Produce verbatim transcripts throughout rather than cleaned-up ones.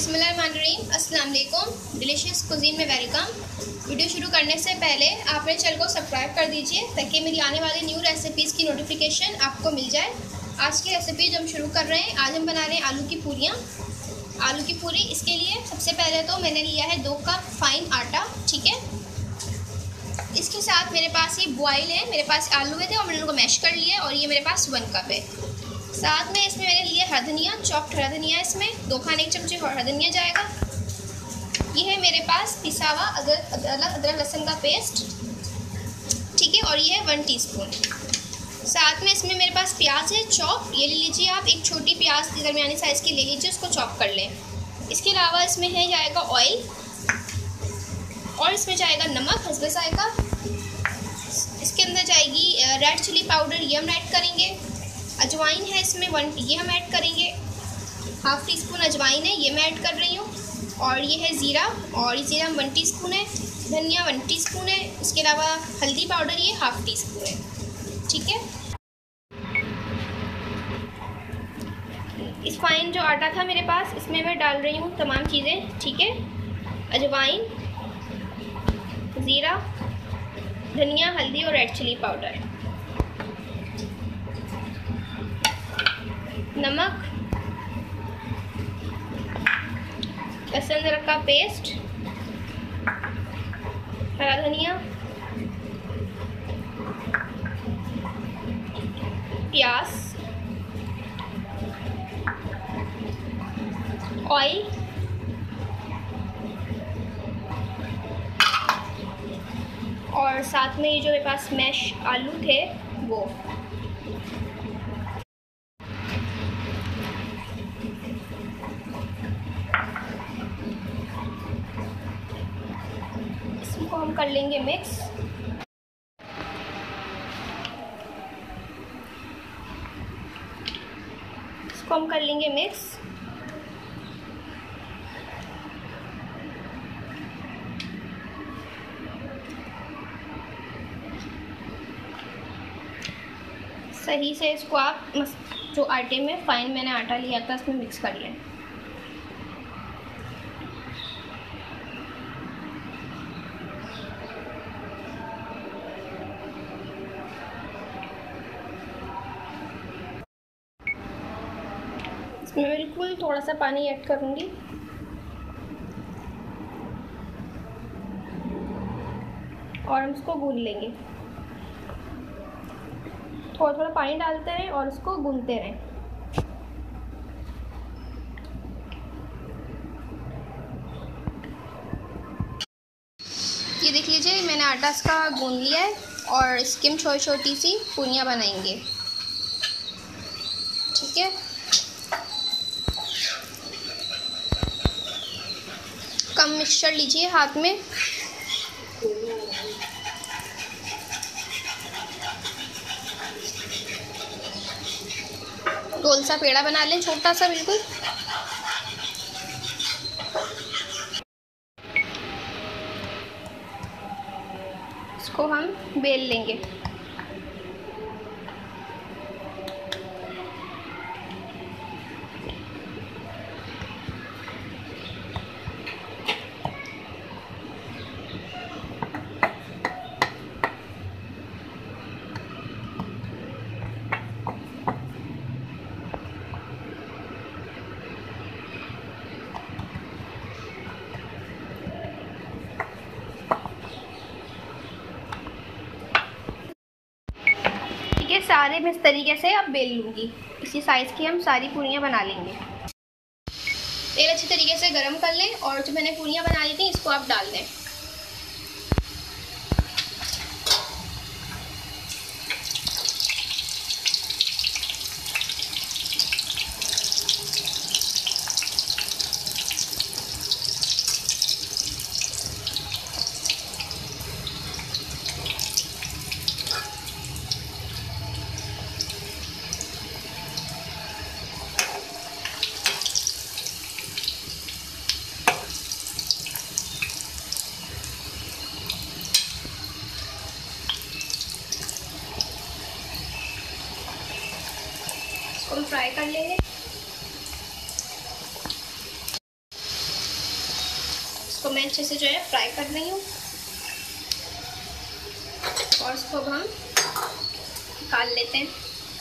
बिस्मिल्लाहिर्रहमानिर्रहीम, अस्सलाम वालेकुम। डिलीशियस कुजीन में वेलकम। वीडियो शुरू करने से पहले आप मेरे चैनल को सब्सक्राइब कर दीजिए ताकि मेरी आने वाली न्यू रेसिपीज़ की नोटिफिकेशन आपको मिल जाए। आज की रेसिपी जो हम शुरू कर रहे हैं, आज हम बना रहे हैं आलू की पूरियाँ। आलू की पूरी, इसके लिए सबसे पहले तो मैंने लिया है दो कप फाइन आटा, ठीक है। इसके साथ मेरे पास ये बॉयल है, मेरे पास आलू थे और मैंने उनको मैश कर लिया है और ये मेरे पास वन कप है। साथ में इसमें मैंने लिया हरा धनिया, चॉप्ड हरा धनिया, इसमें दो खाने के चमचे हरा धनिया जाएगा। ये है मेरे पास पिसा हुआ अदरक अदरक लहसुन का पेस्ट, ठीक है, और ये है वन टीस्पून। साथ में इसमें मेरे पास प्याज है चॉप, ये ले लीजिए आप, एक छोटी प्याज दरमियानी साइज़ की ले लीजिए, उसको चॉप कर लें। इसके अलावा इसमें है जाएगा ऑयल और इसमें जाएगा नमक हस्बे जायका। इसके अंदर जाएगी रेड चिली पाउडर, ये हम ऐड करेंगे। अजवाइन है इसमें वन, ये हम ऐड करेंगे। हाफ़ टी स्पून अजवाइन है, ये मैं ऐड कर रही हूँ। और ये है ज़ीरा, और ये ज़ीरा वन टीस्पून है। धनिया वन टीस्पून है। इसके अलावा हल्दी पाउडर ये हाफ़ टी स्पून है, ठीक है। इस फाइन जो आटा था मेरे पास, इसमें मैं डाल रही हूँ तमाम चीज़ें, ठीक है। अजवाइन, ज़ीरा, धनिया, हल्दी और रेड चिली पाउडर, नमक, लहसुन अदरक का पेस्ट, हरा धनिया, प्याज, ऑयल, और साथ में ये जो मेरे पास मैश आलू थे वो। इसको हम कर लेंगे मिक्स। इसको हम कर लेंगे मिक्स। सही से इसको आप जो आटे में फाइन मैंने आटा लिया था उसमें मिक्स कर लें। इसमें बिल्कुल थोड़ा सा पानी ऐड करूँगी और हम इसको गूंद लेंगे। थोड़ा थोड़ा पानी डालते रहें और इसको गूंदते रहें। ये देख लीजिए, मैंने आटा इसका गूंद लिया है और इसकी हम छोटी छोटी सी पूरियाँ बनाएंगे, ठीक है। कम मिक्सचर लीजिए हाथ में। गोल सा पेड़ा बना लें, छोटा सा बिल्कुल। इसको हम बेल लेंगे। सारे मैं इस तरीके से अब बेल लूँगी। इसी साइज़ की हम सारी पूरियाँ बना लेंगे। तेल अच्छी तरीके से गरम कर लें और जो मैंने पूरियाँ बना ली थी इसको आप डाल दें। इसको हम फ्राई कर लेंगे। इसको मैं अच्छे से जो है फ्राई कर रही हूँ और इसको अब हम निकाल लेते हैं।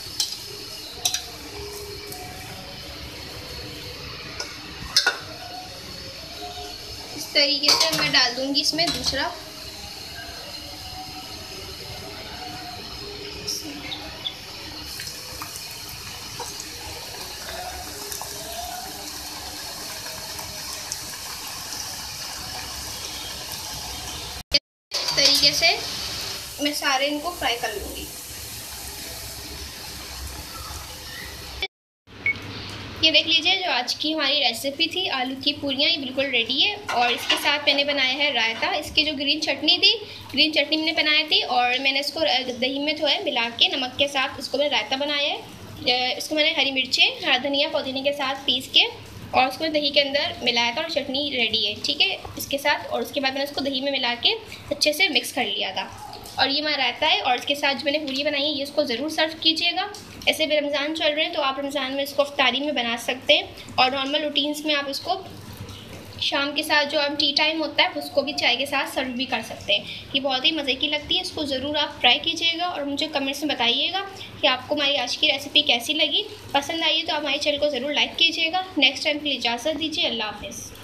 इस तरीके से मैं डाल दूंगी इसमें दूसरा। इस तरीके से मैं सारे इनको फ्राई कर लूँगी। ये देख लीजिए, जो आज की हमारी रेसिपी थी आलू की पूरियाँ, ये बिल्कुल रेडी है। और इसके साथ मैंने बनाया है रायता। इसकी जो ग्रीन चटनी थी, ग्रीन चटनी मैंने बनाई थी और मैंने इसको दही में जो है मिला के नमक के साथ इसको मैंने रायता बनाया है। इसको मैंने हरी मिर्चें, हरा धनिया, पुदीने के साथ पीस के और उसको दही के अंदर मिलाया था और चटनी रेडी है, ठीक है, इसके साथ। और उसके बाद मैंने उसको दही में मिला के अच्छे से मिक्स कर लिया था। और ये हमारा रायता है और इसके साथ जो मैंने पूरी बनाई है ये इसको ज़रूर सर्व कीजिएगा। ऐसे भी रमज़ान चल रहे हैं तो आप रमज़ान में इसको इफ्तारी में बना सकते हैं और नॉर्मल रूटीन्स में आप इसको शाम के साथ जो हम टी टाइम होता है उसको भी चाय के साथ सर्व भी कर सकते हैं। ये बहुत ही मज़े की लगती है। इसको ज़रूर आप ट्राई कीजिएगा और मुझे कमेंट्स में बताइएगा कि आपको हमारी आज की रेसिपी कैसी लगी। पसंद आई तो आप हमारे चैनल को ज़रूर लाइक कीजिएगा। नेक्स्ट टाइम के लिए इजाज़त दीजिए। अल्लाह हाफ़िज़।